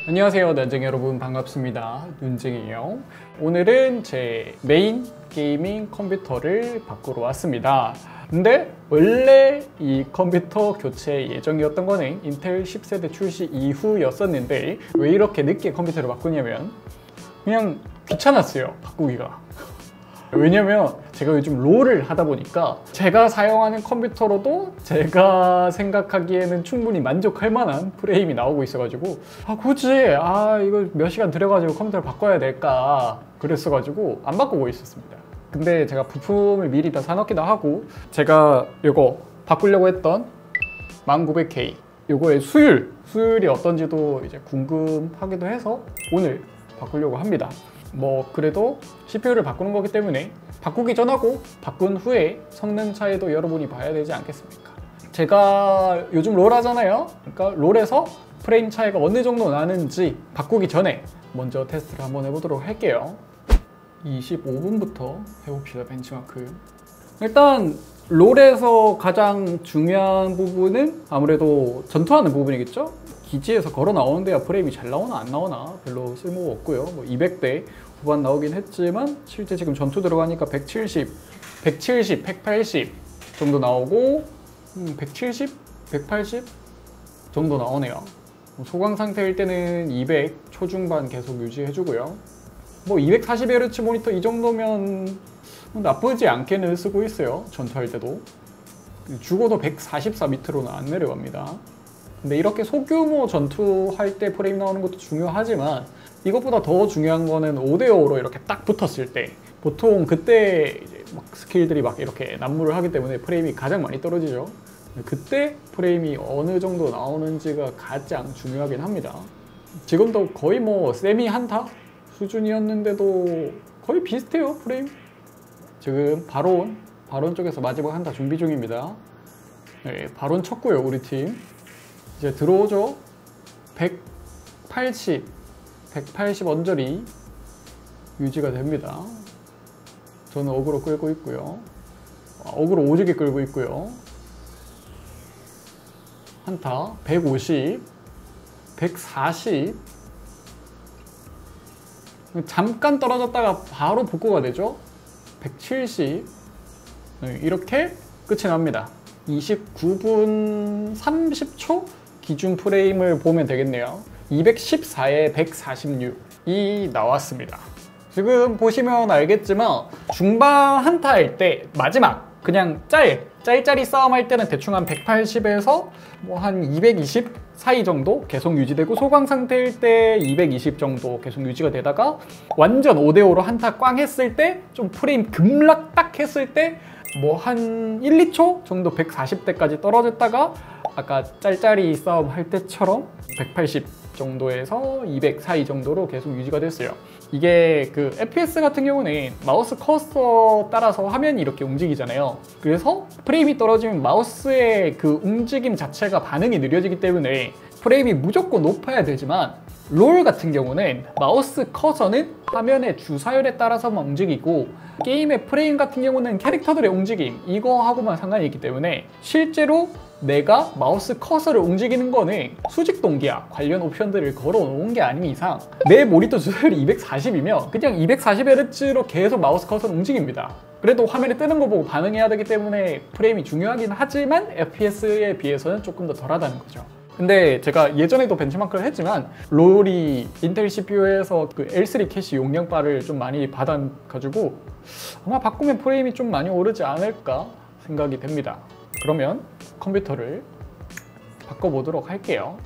안녕하세요, 난쟁이 여러분, 반갑습니다. 눈쟁이에요. 오늘은 제 메인 게이밍 컴퓨터를 바꾸러 왔습니다. 근데 원래 이 컴퓨터 교체 예정이었던 거는 인텔 10세대 출시 이후였었는데 왜 이렇게 늦게 컴퓨터를 바꾸냐면 그냥 귀찮았어요, 바꾸기가. 왜냐면 제가 요즘 롤을 하다 보니까 제가 사용하는 컴퓨터로도 제가 생각하기에는 충분히 만족할 만한 프레임이 나오고 있어가지고 굳이 이거 몇 시간 들여가지고 컴퓨터를 바꿔야 될까 그랬어가지고 안 바꾸고 있었습니다. 근데 제가 부품을 미리 다 사놓기도 하고 제가 이거 바꾸려고 했던 1900K 요거의 수율이 어떤지도 이제 궁금하기도 해서 오늘 바꾸려고 합니다. 그래도 CPU를 바꾸는 거기 때문에 바꾸기 전하고 바꾼 후에 성능 차이도 여러분이 봐야 되지 않겠습니까? 제가 요즘 롤 하잖아요. 그러니까 롤에서 프레임 차이가 어느 정도 나는지 바꾸기 전에 먼저 테스트를 한번 해보도록 할게요. 25분부터 해봅시다, 벤치마크. 일단 롤에서 가장 중요한 부분은 아무래도 전투하는 부분이겠죠? 기지에서 걸어 나오는데야 프레임이 잘 나오나 안 나오나 별로 쓸모가 없고요. 200대 후반 나오긴 했지만 실제 지금 전투 들어가니까 170, 180 정도 나오고 170, 180 정도 나오네요. 소강 상태일 때는 200 초중반 계속 유지해주고요. 240Hz 모니터 이 정도면 나쁘지 않게는 쓰고 있어요. 전투할 때도. 죽어도 144 밑으로는 안 내려갑니다. 근데 이렇게 소규모 전투할 때 프레임 나오는 것도 중요하지만 이것보다 더 중요한 거는 5대5로 이렇게 딱 붙었을 때 보통 그때 이제 스킬들이 이렇게 난무를 하기 때문에 프레임이 가장 많이 떨어지죠. 그때 프레임이 어느 정도 나오는지가 가장 중요하긴 합니다. 지금도 거의 세미 한타 수준이었는데도 거의 비슷해요, 프레임. 지금 바론 쪽에서 마지막 한타 준비 중입니다. 네, 바론 쳤고요, 우리 팀. 이제 들어오죠. 180 언저리 유지가 됩니다. 저는 어그로 끌고 있고요. 어그로 오지게 끌고 있고요. 한타 150 140 잠깐 떨어졌다가 바로 복구가 되죠. 170 이렇게 끝이 납니다. 29분 30초 기준 프레임을 보면 되겠네요. 214에 146이 나왔습니다. 지금 보시면 알겠지만 중반 한타할 때 마지막 그냥 짤짜리 싸움할 때는 대충 한 180에서 한 220 사이 정도 계속 유지되고 소강 상태일 때 220 정도 계속 유지가 되다가 완전 5대5로 한타 꽝 했을 때 좀 프레임 급락 딱 했을 때 한 1, 2초 정도 140대까지 떨어졌다가 아까 짤짜리 싸움 할 때처럼 180 정도에서 200 사이 정도로 계속 유지가 됐어요. 이게 FPS 같은 경우는 마우스 커서 따라서 화면이 이렇게 움직이잖아요. 그래서 프레임이 떨어지면 마우스의 움직임 자체가 반응이 느려지기 때문에 프레임이 무조건 높아야 되지만 롤 같은 경우는 마우스 커서는 화면의 주사율에 따라서만 움직이고 게임의 프레임 같은 경우는 캐릭터들의 움직임 이거하고만 상관이 있기 때문에 실제로 내가 마우스 커서를 움직이는 거는 수직 동기화 관련 옵션들을 걸어 놓은 게 아닌 이상 내 모니터 주사율이 240이면 그냥 240Hz로 계속 마우스 커서를 움직입니다. 그래도 화면에 뜨는 거 보고 반응해야 되기 때문에 프레임이 중요하긴 하지만 FPS에 비해서는 조금 더 덜하다는 거죠. 근데 제가 예전에도 벤치마크를 했지만 롤이 인텔 CPU에서 L3 캐시 용량바를 좀 많이 받아가지고 아마 바꾸면 프레임이 좀 많이 오르지 않을까 생각이 됩니다. 그러면 컴퓨터를 바꿔보도록 할게요.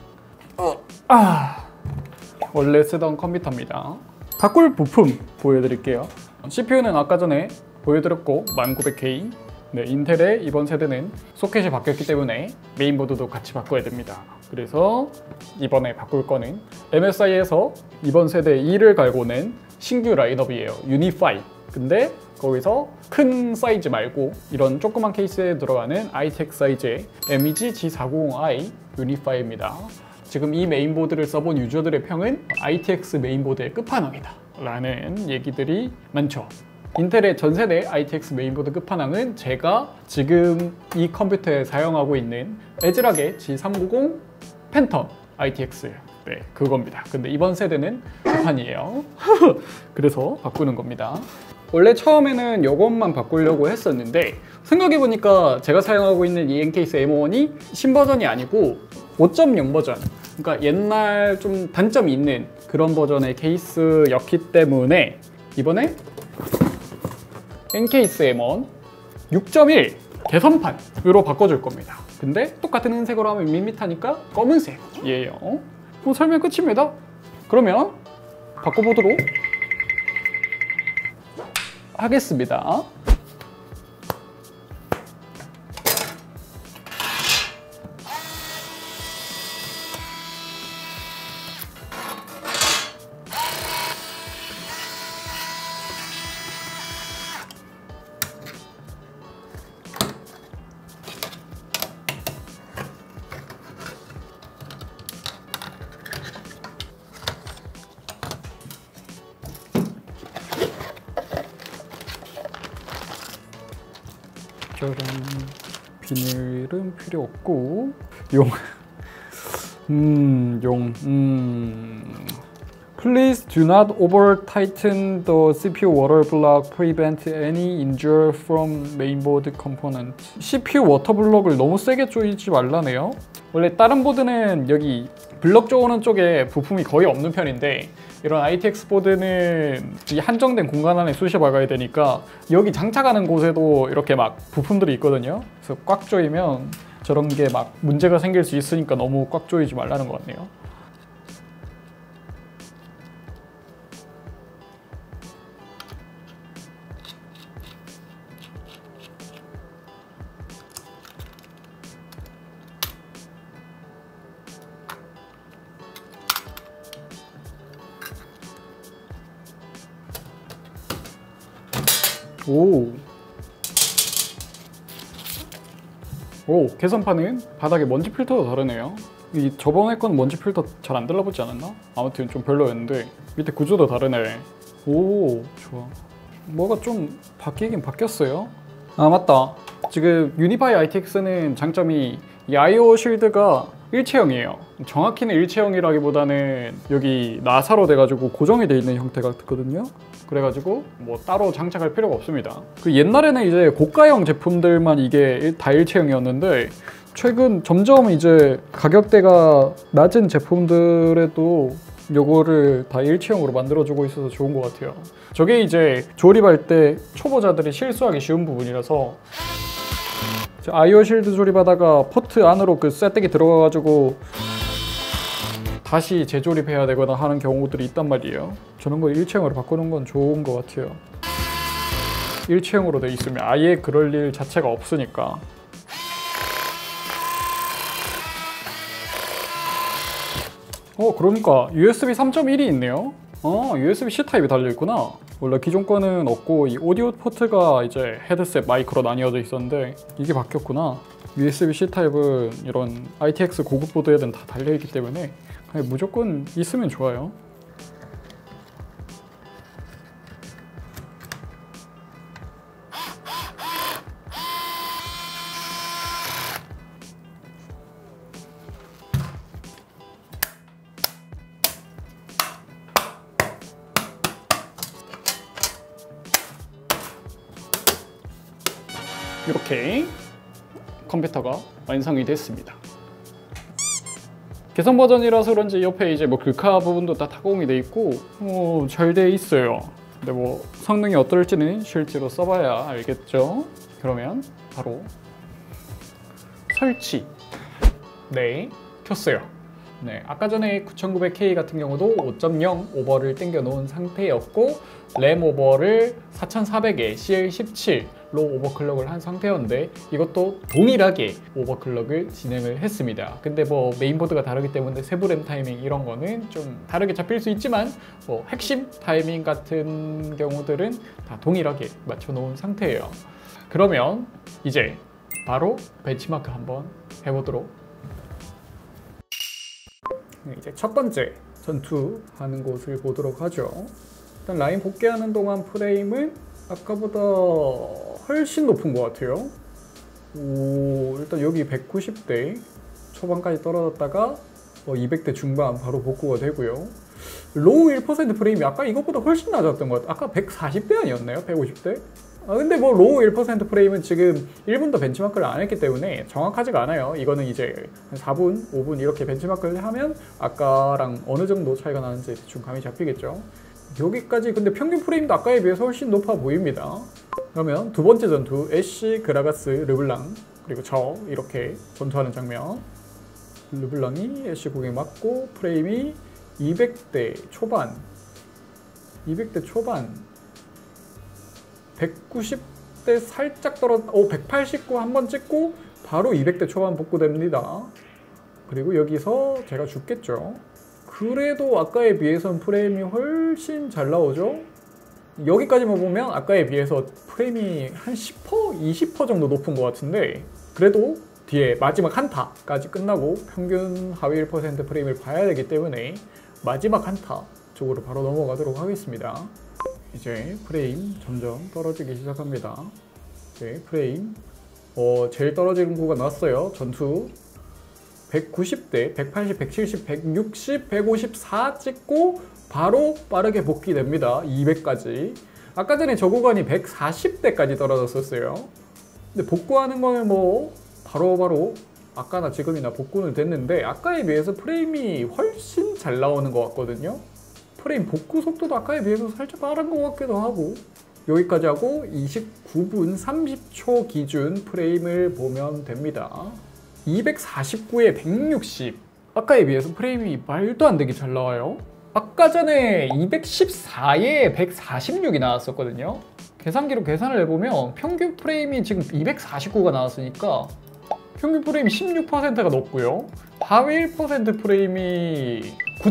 원래 쓰던 컴퓨터입니다. 바꿀 부품 보여드릴게요. CPU는 아까 전에 보여드렸고 1900K 인텔의 이번 세대는 소켓이 바뀌었기 때문에 메인보드도 같이 바꿔야 됩니다. 그래서 이번에 바꿀 거는 MSI에서 이번 세대 2를 갈고 낸 신규 라인업이에요. 유니파이. 근데 거기서 큰 사이즈 말고 이런 조그만 케이스에 들어가는 ITX 사이즈의 MEG G490i 유니파이입니다. 지금 이 메인보드를 써본 유저들의 평은 ITX 메인보드의 끝판왕이다 라는 얘기들이 많죠. 인텔의 전세대 ITX 메인보드 끝판왕은 제가 지금 이 컴퓨터에 사용하고 있는 에즈락의 G390 팬텀 ITX 네, 그겁니다. 근데 이번 세대는 개판이에요. 그래서 바꾸는 겁니다. 원래 처음에는 이것만 바꾸려고 했었는데 생각해보니까 제가 사용하고 있는 이 N케이스 M1이 신버전이 아니고 5.0 버전, 그러니까 옛날 좀 단점이 있는 그런 버전의 케이스였기 때문에 이번에 N케이스 M1 6.1 개선판으로 바꿔줄 겁니다. 근데 똑같은 흰색으로 하면 밋밋하니까 검은색이에요. 뭐 설명 끝입니다. 그러면 바꿔보도록 하겠습니다. 저런 비닐은 필요 없고 Please do not over tighten the CPU water block, prevent any injury from mainboard component. CPU 워터 블럭을 너무 세게 조이지 말라네요. 원래 다른 보드는 여기 블럭 조이는 쪽에 부품이 거의 없는 편인데 이런 ITX 보드는 이 한정된 공간 안에 쑤셔 박아야 되니까 여기 장착하는 곳에도 이렇게 막 부품들이 있거든요. 그래서 꽉 조이면 저런 게 막 문제가 생길 수 있으니까 너무 꽉 조이지 말라는 것 같네요. 오, 개선판은 바닥에 먼지 필터가 다르네요. 이 저번에 건 먼지 필터 잘 안 달라붙지 않았나? 아무튼 좀 별로였는데 밑에 구조도 다르네. 오, 좋아. 뭐가 좀 바뀌긴 바뀌었어요. 아, 맞다. 지금 유니파이 ITX는 장점이 이 IO 쉴드가 일체형이에요. 정확히는 일체형이라기보다는 여기 나사로 돼가지고 고정이 돼 있는 형태 같거든요. 그래가지고 뭐 따로 장착할 필요가 없습니다. 그 옛날에는 이제 고가형 제품들만 이게 다 일체형이었는데 최근 점점 이제 가격대가 낮은 제품들에도 요거를 다 일체형으로 만들어주고 있어서 좋은 것 같아요. 저게 이제 조립할 때 초보자들이 실수하기 쉬운 부분이라서 IO 쉴드 조립하다가 포트 안으로 그 쇠떼기 들어가가지고 다시 재조립해야 되거나 하는 경우들이 있단 말이에요. 저런 거 일체형으로 바꾸는 건 좋은 것 같아요. 일체형으로 돼 있으면 아예 그럴 일 자체가 없으니까. 그러니까 USB 3.1이 있네요. USB-C 타입이 달려있구나. 원래 기존 거는 없고 이 오디오 포트가 이제 헤드셋 마이크로 나뉘어져 있었는데 이게 바뀌었구나. USB-C 타입은 이런 ITX 고급 보드에는 다 달려있기 때문에 무조건 있으면 좋아요. 이렇게 컴퓨터가 완성이 됐습니다. 개선 버전이라서 그런지 옆에 이제 뭐 글카 부분도 다 타공이 돼 있고 잘 돼 있어요. 근데 뭐 성능이 어떨지는 실제로 써봐야 알겠죠. 그러면 바로 설치. 네, 켰어요. 네, 아까 전에 9900K 같은 경우도 5.0 오버를 당겨 놓은 상태였고 램 오버를 4400에 CL17로 오버클럭을 한 상태였는데 이것도 동일하게 오버클럭을 진행을 했습니다. 근데 뭐 메인보드가 다르기 때문에 세부 램 타이밍 이런 거는 좀 다르게 잡힐 수 있지만 뭐 핵심 타이밍 같은 경우들은 다 동일하게 맞춰 놓은 상태예요. 그러면 이제 바로 벤치마크 한번 해보도록. 이제 첫 번째 전투하는 곳을 보도록 하죠. 일단 라인 복귀하는 동안 프레임은 아까보다 훨씬 높은 것 같아요. 일단 여기 190대 초반까지 떨어졌다가 200대 중반 바로 복구가 되고요. 로우 1% 프레임이 아까 이것보다 훨씬 낮았던 것 같아요. 아까 140대 아니었나요? 150대? 근데 뭐 로우 1% 프레임은 지금 1분도 벤치마크를 안 했기 때문에 정확하지가 않아요. 이거는 이제 4분, 5분 이렇게 벤치마크를 하면 아까랑 어느 정도 차이가 나는지 대충 감이 잡히겠죠. 여기까지 근데 평균 프레임도 아까에 비해서 훨씬 높아 보입니다. 그러면 두 번째 전투, 애쉬, 그라가스, 르블랑 그리고 저 이렇게 전투하는 장면. 르블랑이 애쉬 공에 맞고 프레임이 200대 초반 190대 살짝 189 한번 찍고 바로 200대 초반 복구됩니다. 그리고 여기서 제가 죽겠죠. 그래도 아까에 비해서는 프레임이 훨씬 잘 나오죠. 여기까지만 보면 아까에 비해서 프레임이 한 10%, 20% 정도 높은 것 같은데 그래도 뒤에 마지막 한타까지 끝나고 평균 하위 1% 프레임을 봐야 되기 때문에 마지막 한타 쪽으로 바로 넘어가도록 하겠습니다. 이제 프레임 점점 떨어지기 시작합니다. 네, 프레임 제일 떨어지는 구간 나왔어요. 전투 190대, 180, 170, 160, 154 찍고 바로 빠르게 복귀됩니다. 200까지. 아까 전에 저 구간이 140대까지 떨어졌었어요. 근데 복구하는 거는 뭐 바로바로 아까나 지금이나 복구는 됐는데 아까에 비해서 프레임이 훨씬 잘 나오는 것 같거든요. 프레임 복구 속도도 아까에 비해서 살짝 빠른 것 같기도 하고 여기까지 하고 29분 30초 기준 프레임을 보면 됩니다. 249에 160 아까에 비해서 프레임이 말도 안 되게 잘 나와요. 아까 전에 214에 146이 나왔었거든요. 계산기로 계산을 해보면 평균 프레임이 지금 249가 나왔으니까 평균 프레임이 16%가 높고요. 하위 1% 프레임이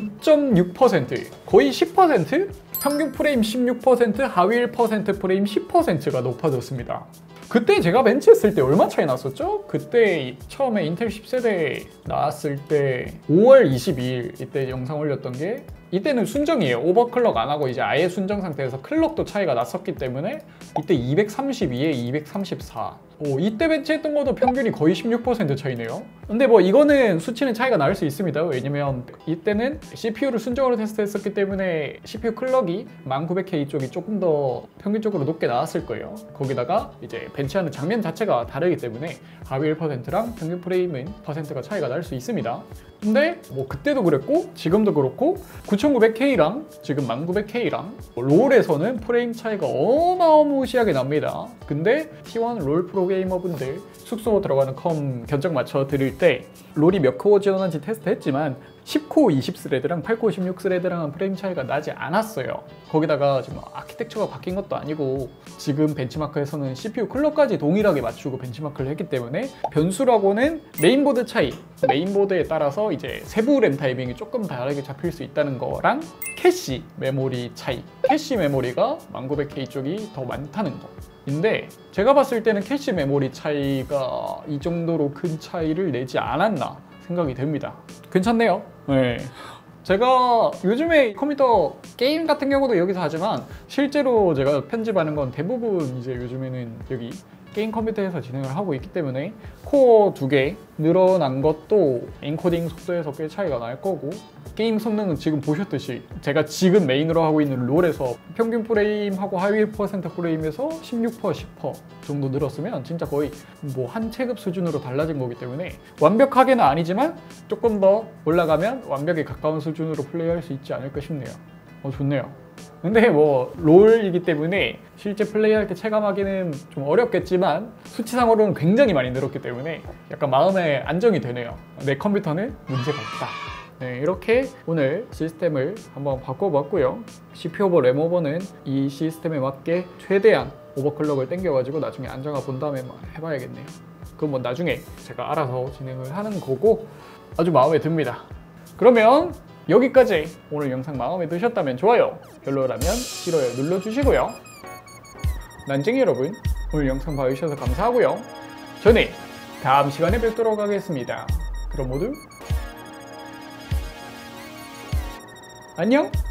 9.6% 거의 10%? 평균 프레임 16%, 하위 1% 프레임 10%가 높아졌습니다. 그때 제가 벤치했을 때 얼마 차이 났었죠? 그때 처음에 인텔 10세대 나왔을 때 5월 22일 이때 영상 올렸던 게 이때는 순정이에요. 오버클럭 안 하고 이제 아예 순정 상태에서 클럭도 차이가 났었기 때문에 이때 232에 234 이때 벤치했던 것도 평균이 거의 16% 차이네요. 근데 뭐 이거는 수치는 차이가 날 수 있습니다. 왜냐면 이때는 CPU를 순정으로 테스트했었기 때문에 CPU 클럭이 1900K 쪽이 조금 더 평균적으로 높게 나왔을 거예요. 거기다가 이제 벤치하는 장면 자체가 다르기 때문에 하위 1%랑 평균 프레임은 퍼센트가 차이가 날 수 있습니다. 근데 뭐 그때도 그랬고 지금도 그렇고 9900K랑 지금 1900K랑 롤에서는 프레임 차이가 어마무시하게 납니다. 근데 T1 롤 프로게이머분들 숙소 들어가는 컴 견적 맞춰 드릴 때 롤이 몇 코어 지원한지 테스트했지만 10코어 20스레드랑 8코어 16스레드랑은 프레임 차이가 나지 않았어요. 거기다가 지금 아키텍처가 바뀐 것도 아니고 지금 벤치마크에서는 CPU 클럭까지 동일하게 맞추고 벤치마크를 했기 때문에 변수라고는 메인보드 차이, 메인보드에 따라서 이제 세부 램 타이밍이 조금 다르게 잡힐 수 있다는 거랑 캐시 메모리 차이, 캐시 메모리가 1900K 쪽이 더 많다는 거. 인데 제가 봤을 때는 캐시 메모리 차이가 이 정도로 큰 차이를 내지 않았나 생각이 됩니다. 괜찮네요. 네. 제가 요즘에 컴퓨터 게임 같은 경우도 여기서 하지만 실제로 제가 편집하는 건 대부분 이제 요즘에는 여기 게임 컴퓨터에서 진행을 하고 있기 때문에 코어 2개 늘어난 것도 엔코딩 속도에서 꽤 차이가 날 거고 게임 성능은 지금 보셨듯이 제가 지금 메인으로 하고 있는 롤에서 평균 프레임하고 하위 1% 프레임에서 16%, 10% 정도 늘었으면 진짜 거의 뭐 한 체급 수준으로 달라진 거기 때문에 완벽하게는 아니지만 조금 더 올라가면 완벽에 가까운 수준으로 플레이할 수 있지 않을까 싶네요. 좋네요. 근데 뭐 롤이기 때문에 실제 플레이할 때 체감하기는 좀 어렵겠지만 수치상으로는 굉장히 많이 늘었기 때문에 약간 마음에 안정이 되네요. 내 컴퓨터는 문제가 없다. 네, 이렇게 오늘 시스템을 한번 바꿔봤고요. CPU 오버, 램 오버는 이 시스템에 맞게 최대한 오버클럭을 당겨가지고 나중에 안정화 본 다음에 해봐야겠네요. 그건 뭐 나중에 제가 알아서 진행을 하는 거고 아주 마음에 듭니다. 그러면 여기까지 오늘 영상 마음에 드셨다면 좋아요, 별로라면 싫어요 눌러주시고요. 난쟁이 여러분, 오늘 영상 봐주셔서 감사하고요. 저는 다음 시간에 뵙도록 하겠습니다. 그럼 모두 안녕!